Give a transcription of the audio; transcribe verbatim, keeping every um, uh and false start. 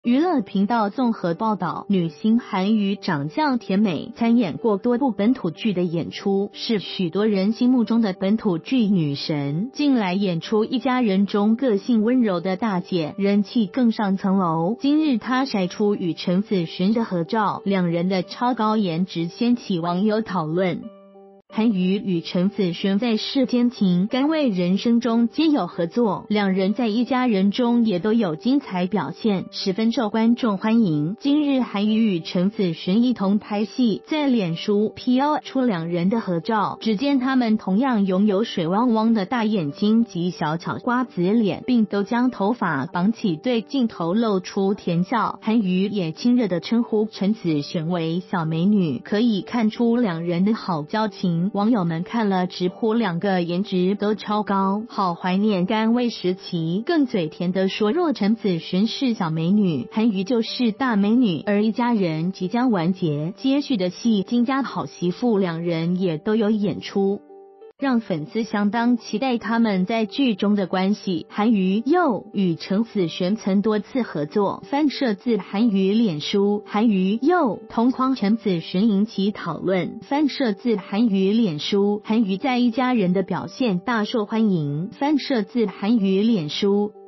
娱乐频道综合报道，女星韩娱长相甜美，参演过多部本土剧的演出，是许多人心目中的本土剧女神。近来演出《一家人》中个性温柔的大姐，人气更上层楼。今日她晒出与陈子璇的合照，两人的超高颜值掀起网友讨论。韩娱与陈子璇在世间情甘味人生中皆有合作，两人在一家人中也都有精彩表现，十分受观众欢迎。今日韩娱与陈子璇一同拍戏，在脸书 P O 出两人的合照，只见他们同样拥有水汪汪的大眼睛及小巧瓜子脸，并都将头发绑起，对镜头露出甜笑。韩娱也亲热地称呼陈子璇为小美女，可以看出两人的好交情。网友们看了直呼两个颜值都超高，好怀念甘味时期，更嘴甜地说若陈子璇是小美女，韩娱就是大美女。而一家人即将完结，接续的戏金家好媳妇两人也都有演出，让粉丝相当期待他们在剧中的关系。韩娱又与陈子璇曾多次合作，翻摄自韩娱脸书，韩娱又同框陈子璇引起讨论，翻摄自韩娱脸书，韩娱在一家人的表现大受欢迎，翻摄自韩娱脸书。